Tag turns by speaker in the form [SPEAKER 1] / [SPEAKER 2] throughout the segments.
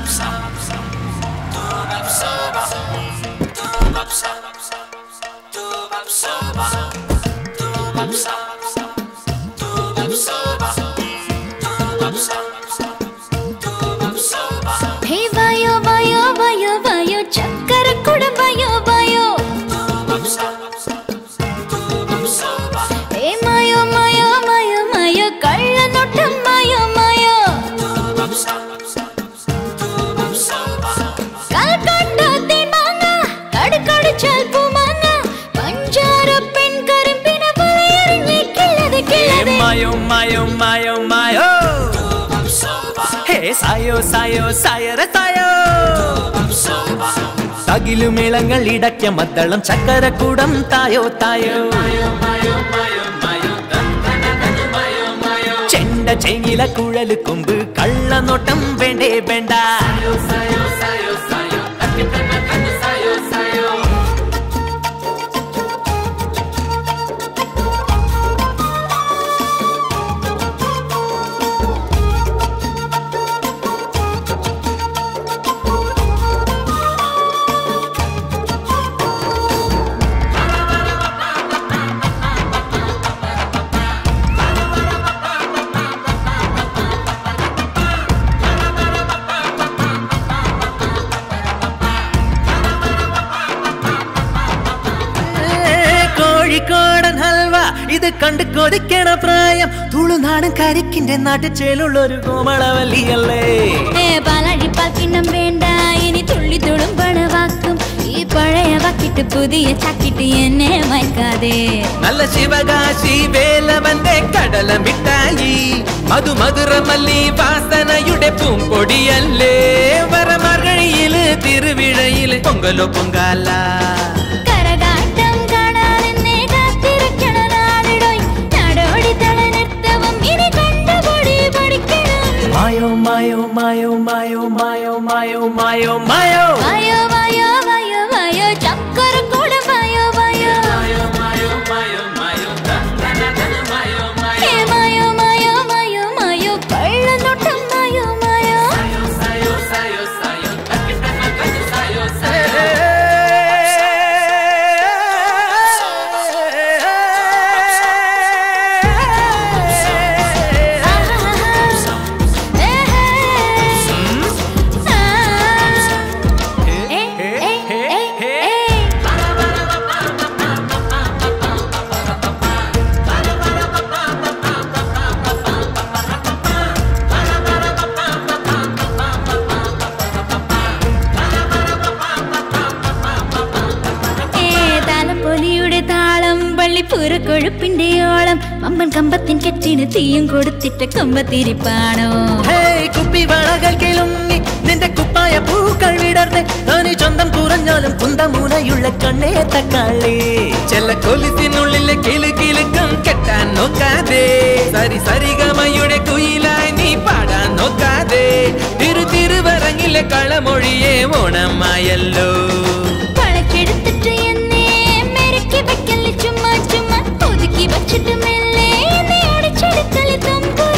[SPEAKER 1] Hey vayo vayo vayo vayo chakkara kuda vayo vayo. Hey mayo mayo mayo mayo kalla nottam mayo mayo. Kalkatta teen manga kad kad chal pu manga panjara pen karimpina valayarne killade killade.
[SPEAKER 2] Mayo mayo mayo mayo. Hey sayo sayo sayara sayo. Tagilu melangal idakya maddalam chakkara kudam tayo tayo. Chenda chengila kulalu kumbu kalla notam vende venda. ഇത് കണ്ട് കൊതിക്കണ പ്രായം തുളുനാടൻ കരിക്കിന്റെ നാട്ടിച്ചേലുള്ളൊരു കോമളവല്ലിയല്ലേ.
[SPEAKER 1] പാലടിപ്പാക്കിണ്ണം വേണ്ട ഇനി തുള്ളി തുളുമ്പണ വാക്കും ഈ പഴയ വാക്കിട്ട് പുതിയ ചാക്കിട്ട് എന്നെ മയക്കാതെ.
[SPEAKER 2] നല്ല ശിവകാശി വേലവന്റെ കടല മിഠായി മധുമധുരമല്ലി വാസനയുടെ പൂമ്പൊടിയല്ലേ. വരമാർഗഴിയില് തിരുവിഴയില് പൊങ്കലോ Pongala. Mayo mayo mayo mayo mayo mayo mayo mayo
[SPEAKER 1] mayo mayo mayo mayo chakkara kuda mayo mayo
[SPEAKER 2] mayo mayo mayo mayo dana dana mayo mayo
[SPEAKER 1] hey mayo mayo mayo mayo kalla nottam mayo mayo
[SPEAKER 2] sayo sayo sayo sayo akitana kan sayo sayo
[SPEAKER 1] കൊഴുപ്പിന്റെ ഓളം അമ്മൻ കമ്പത്തിൻ കെട്ടിന് തീയും കൊടുത്തിട്ട് കമ്പത്തിരിപ്പാണോ.
[SPEAKER 2] കുപ്പി വളകൾ കിളുങ്ങി നിന്റെ കുപ്പായ പൂക്കൾ വിടർന്ന് തോന്നി ചന്തം കുറഞ്ഞാലും കുന്തമുനയുള്ള കണ്ണേ തക്കാളി. ചെല്ല കൊലുസിനുള്ളിലെ കിളുകിളുക്കം കെട്ടാൻ നോക്കാതെ സരി സരിഗമയുടെ കുയിലായി നീ പാടാൻ നോക്കാതെ തിരുവരങ്ങിലെ കളമൊഴിയെ ഓണമായല്ലോ.
[SPEAKER 1] പഴക്കെടുത്തിട്ട് എന്നെ മെരുക്കി വെക്കല് ചുമ്മാ ചുമ്മാ ഒതുക്കി വച്ചിട്ട് മെല്ലെ എന്നെ ഓടിച്ചെടുക്കല് തമ്പുരാ.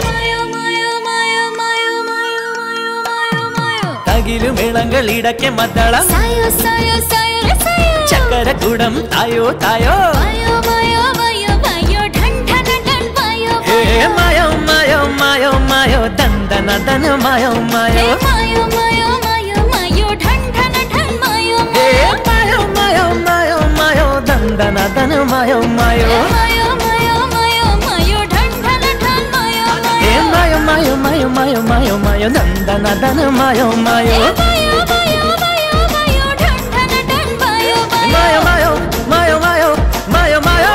[SPEAKER 2] തകിലു മേളങ്ങൾ ഇടയ്ക്ക് മദ്ദളം
[SPEAKER 1] സായോ സായോ സായോ സായോ
[SPEAKER 2] ചക്കര കുടം തായോ തായോ
[SPEAKER 1] മായോ മായോ മായോ മായോ ഠൺ ഠൺ ഠൺ മായോ
[SPEAKER 2] മായോ മായോ മായോ മായോ ദന്തന ദന മായോ മായോ
[SPEAKER 1] മായോ മായോ മായോ മായോ ഠൺ ഠൺ ഠൺ മായോ
[SPEAKER 2] മായോ മായോ മായോ മായോ ദന്തന ദന മായോ മായോ
[SPEAKER 1] മായോ മായോ മായോ മായോ ഠൺ ഠൺ ഠൺ മായോ
[SPEAKER 2] മായോ മായോ മായോ മായോ മായോ മായോ ദന്തന ദന മായോ മായോ
[SPEAKER 1] മായോ മായോ മായോ മായോ ഠൺ ഠൺ ഠൺ മായോ
[SPEAKER 2] മായോ മായോ മായോ മായോ മായോ മായോ.